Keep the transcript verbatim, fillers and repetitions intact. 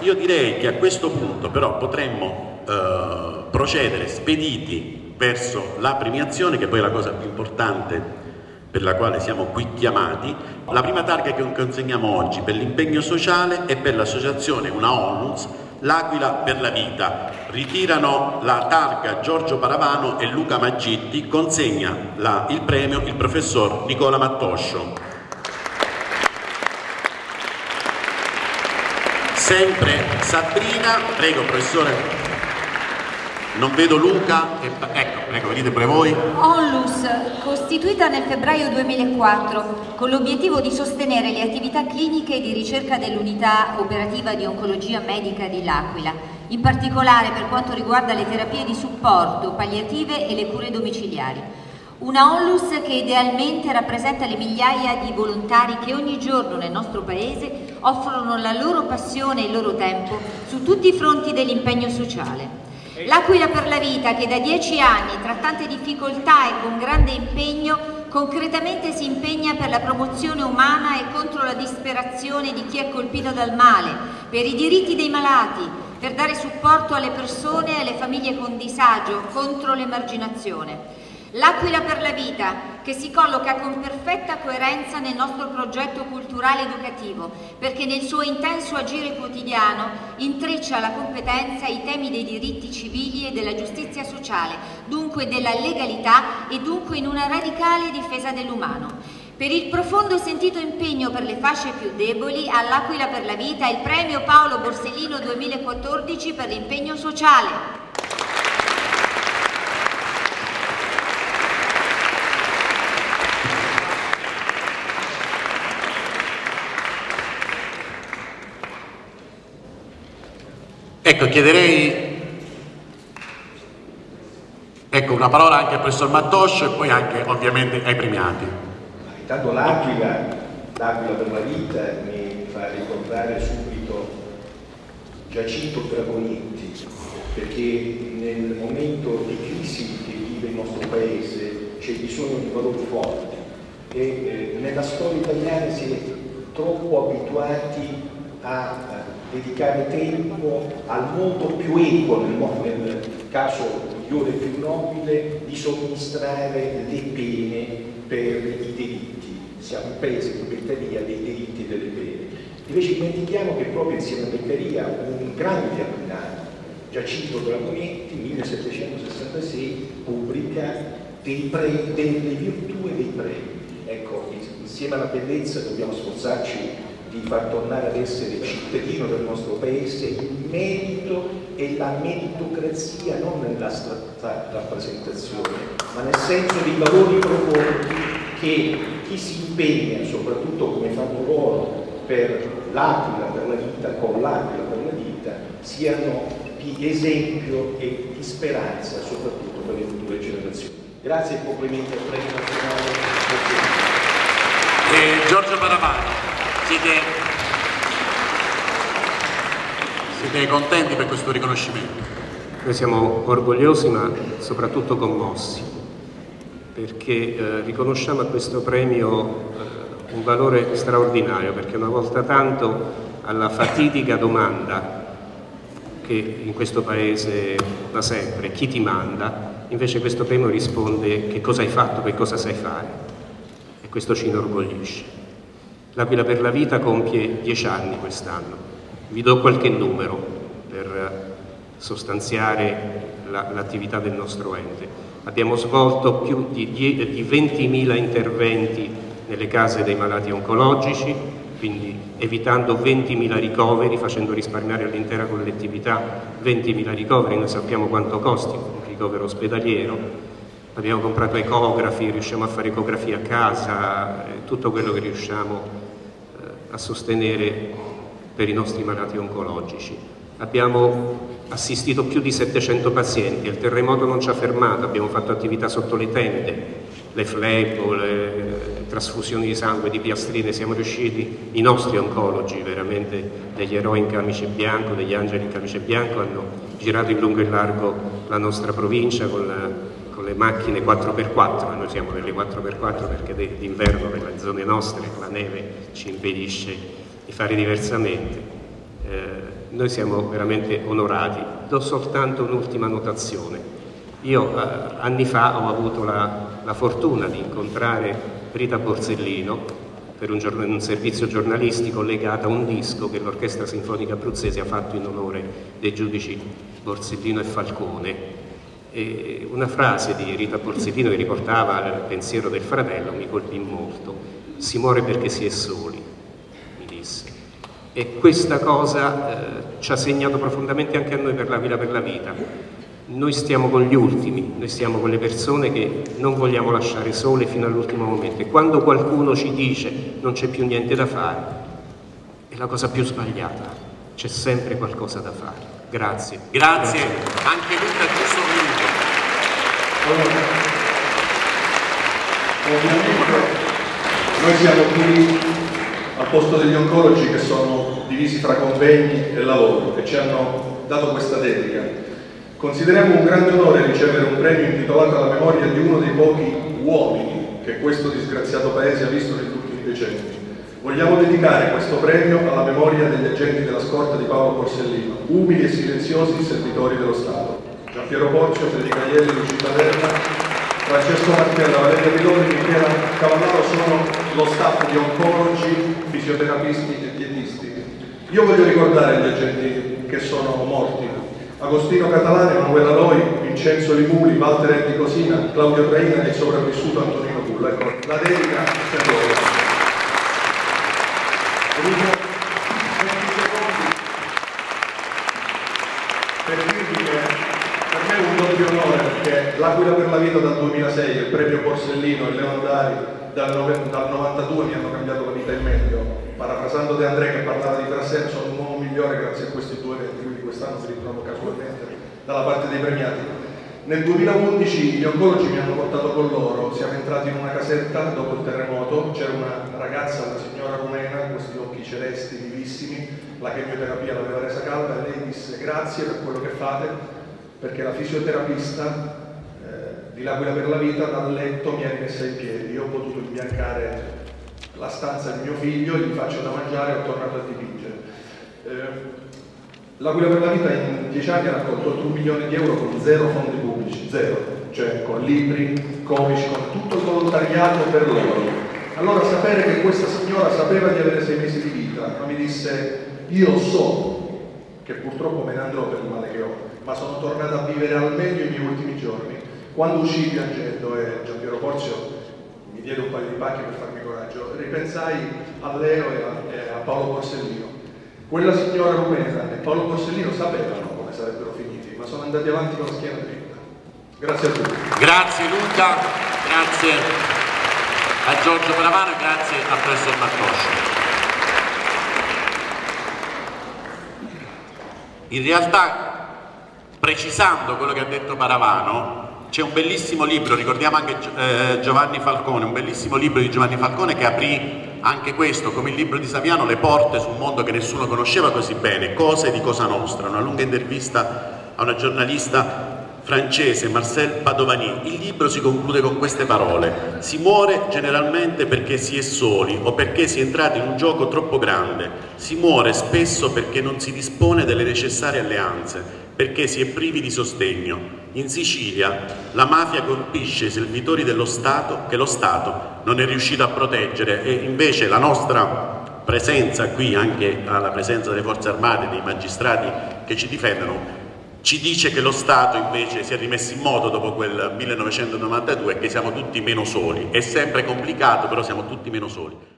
Io direi che a questo punto però potremmo eh, procedere spediti verso la premiazione, che poi è la cosa più importante per la quale siamo qui chiamati. La prima targa che consegniamo oggi per l'impegno sociale è per l'associazione Una Onlus, L'Aquila per la Vita. Ritirano la targa Giorgio Paravano e Luca Maggitti, consegna la, il premio il professor Nicola Mattoscio. Sempre Sabrina, prego professore. Non vedo Luca, ecco, prego, venite pure voi. Onlus, costituita nel febbraio duemilaquattro con l'obiettivo di sostenere le attività cliniche e di ricerca dell'unità operativa di oncologia medica di L'Aquila, in particolare per quanto riguarda le terapie di supporto, palliative e le cure domiciliari. Una Onlus che idealmente rappresenta le migliaia di volontari che ogni giorno nel nostro paese offrono la loro passione e il loro tempo su tutti i fronti dell'impegno sociale. L'Aquila per la Vita, che da dieci anni, tra tante difficoltà e con grande impegno, concretamente si impegna per la promozione umana e contro la disperazione di chi è colpito dal male, per i diritti dei malati, per dare supporto alle persone e alle famiglie con disagio, contro l'emarginazione. L'Aquila per la Vita, che si colloca con perfetta coerenza nel nostro progetto culturale educativo, perché nel suo intenso agire quotidiano intreccia la competenza ai temi dei diritti civili e della giustizia sociale, dunque della legalità e dunque in una radicale difesa dell'umano. Per il profondo e sentito impegno per le fasce più deboli, all'Aquila per la Vita il premio Paolo Borsellino duemilaquattordici per l'impegno sociale. Ecco, chiederei ecco, una parola anche al professor Mattoscio e poi anche ovviamente ai premiati. Intanto l'Aquila, l'Aquila per la Vita mi fa ricordare subito Giacinto Dragonetti, perché nel momento di crisi che vive il nostro paese c'è bisogno di valori forti e eh, nella storia italiana si è troppo abituati a dedicare tempo al modo più equo, nel, nel caso migliore e più nobile, di somministrare le pene per i delitti. Siamo un paese di Beccaria dei diritti e delle pene. Invece dimentichiamo che proprio insieme a Beccaria un grande aquilano, Giacinto Dragonetti, millesettecentosessantasei, pubblica dei pre, delle virtù e dei premi. Ecco, insieme alla bellezza dobbiamo sforzarci di far tornare ad essere cittadino del nostro paese il merito e la meritocrazia non nell'astratta rappresentazione, ma nel senso di valori profondi che chi si impegna, soprattutto come fanno loro, per l'Aquila per la Vita, con l'Aquila per la Vita, siano di esempio e di speranza, soprattutto per le future generazioni. Grazie e complimenti al Premio Nazionale. Eh, Giorgio Paravano. Siete, siete contenti per questo riconoscimento? Noi siamo orgogliosi ma soprattutto commossi, perché eh, riconosciamo a questo premio eh, un valore straordinario, perché una volta tanto alla fatidica domanda che in questo paese da sempre, chi ti manda, invece questo premio risponde che cosa hai fatto, che cosa sai fare, e questo ci inorgoglisce. L'Aquila per la Vita compie dieci anni quest'anno. Vi do qualche numero per sostanziare l'attività la, del nostro ente. Abbiamo svolto più di, di ventimila interventi nelle case dei malati oncologici, quindi evitando ventimila ricoveri, facendo risparmiare all'intera collettività ventimila ricoveri. Noi sappiamo quanto costi un ricovero ospedaliero. Abbiamo comprato ecografi, riusciamo a fare ecografie a casa, eh, tutto quello che riusciamo a sostenere per i nostri malati oncologici. Abbiamo assistito più di settecento pazienti, il terremoto non ci ha fermato, abbiamo fatto attività sotto le tende, le flebo, le trasfusioni di sangue, di piastrine, siamo riusciti, i nostri oncologi, veramente degli eroi in camice bianco, degli angeli in camice bianco, hanno girato in lungo e largo la nostra provincia con la con le macchine quattro per quattro, noi siamo nelle quattro per quattro perché d'inverno nelle zone nostre la neve ci impedisce di fare diversamente. Eh, noi siamo veramente onorati. Do soltanto un'ultima notazione. Io eh, anni fa ho avuto la, la fortuna di incontrare Rita Borsellino per un, un servizio giornalistico legato a un disco che l'Orchestra Sinfonica Abruzzese ha fatto in onore dei giudici Borsellino e Falcone. E una frase di Rita Borsellino che riportava il pensiero del fratello mi colpì molto: si muore perché si è soli, mi disse. E questa cosa eh, ci ha segnato profondamente anche a noi per l'Aquila per la Vita. Noi stiamo con gli ultimi, noi stiamo con le persone che non vogliamo lasciare sole fino all'ultimo momento, e quando qualcuno ci dice non c'è più niente da fare, è la cosa più sbagliata, c'è sempre qualcosa da fare. Grazie. Grazie, Grazie. Anche Luca, giusto un minuto. Allora, ovviamente noi siamo qui al posto degli oncologi che sono divisi fra convegni e lavoro e ci hanno dato questa dedica. Consideriamo un grande onore ricevere un premio intitolato alla memoria di uno dei pochi uomini che questo disgraziato paese ha visto negli ultimi decenni. Vogliamo dedicare questo premio alla memoria degli agenti della scorta di Paolo Borsellino, umili e silenziosi servitori dello Stato. Giampiero Porzio, Federica Ielli, Lucita Verna, Francesco Martella, Valeria Miloni, Michela Cavallaro sono lo staff di oncologi, fisioterapisti e dietisti. Io voglio ricordare gli agenti che sono morti: Agostino Catalano, Emanuela Loi, Vincenzo Limuli, Walter Eddie Cosina, Claudio Traina e il sopravvissuto Antonino Pulla. Ecco, la dedica per loro. venti secondi per dirvi che per me è un doppio onore, perché l'Aquila per la Vita dal duemilasei, il premio Borsellino e Leondari dal, dal novantadue mi hanno cambiato la vita in meglio. Parafrasando De André che parlava di Brassem, sono un uomo migliore grazie a questi due eventi, quindi quest'anno si ritrovo casualmente dalla parte dei premiati. Nel duemilaundici gli oncologi mi hanno portato con loro, siamo entrati in una casetta dopo il terremoto, c'era una ragazza, una signora rumena, con questi occhi celesti, vivissimi, la chemioterapia l'aveva resa calda e lei disse: grazie per quello che fate, perché la fisioterapista eh, di l'Aquila per la Vita dal letto mi ha rimessa in piedi, io ho potuto imbiancare la stanza di mio figlio, gli faccio da mangiare e ho tornato a dipingere. Eh, L'Aquila per la Vita in dieci anni ha raccolto oltre un milione di euro con zero fondi pubblici, zero, cioè con libri, comici, con tutto il volontariato per loro. Allora sapere che questa signora sapeva di avere sei mesi di vita, ma mi disse: io so che purtroppo me ne andrò per il male che ho, ma sono tornata a vivere al meglio i miei ultimi giorni. Quando uscì piangendo e Giampiero Porzio mi diede un paio di pacchi per farmi coraggio, ripensai a Leo e a, e a Paolo Borsellino. Quella signora rumena e Paolo Borsellino sapevano come sarebbero finiti, ma sono andati avanti con la schiena dritta. Grazie a tutti. Grazie Luca, grazie a Giorgio Paravano e grazie a professor Marcoscio. In realtà, precisando quello che ha detto Paravano, c'è un bellissimo libro, ricordiamo anche eh, Giovanni Falcone, un bellissimo libro di Giovanni Falcone che aprì anche questo, come il libro di Saviano, le porte su un mondo che nessuno conosceva così bene, Cose di Cosa Nostra, una lunga intervista a una giornalista francese, Marcel Padovani. Il libro si conclude con queste parole: si muore generalmente perché si è soli o perché si è entrati in un gioco troppo grande, si muore spesso perché non si dispone delle necessarie alleanze, perché si è privi di sostegno. In Sicilia la mafia colpisce i servitori dello Stato che lo Stato non è riuscito a proteggere, e invece la nostra presenza qui, anche alla presenza delle forze armate, dei magistrati che ci difendono, ci dice che lo Stato invece si è rimesso in moto dopo quel millenovecentonovantadue e che siamo tutti meno soli. È sempre complicato, però siamo tutti meno soli.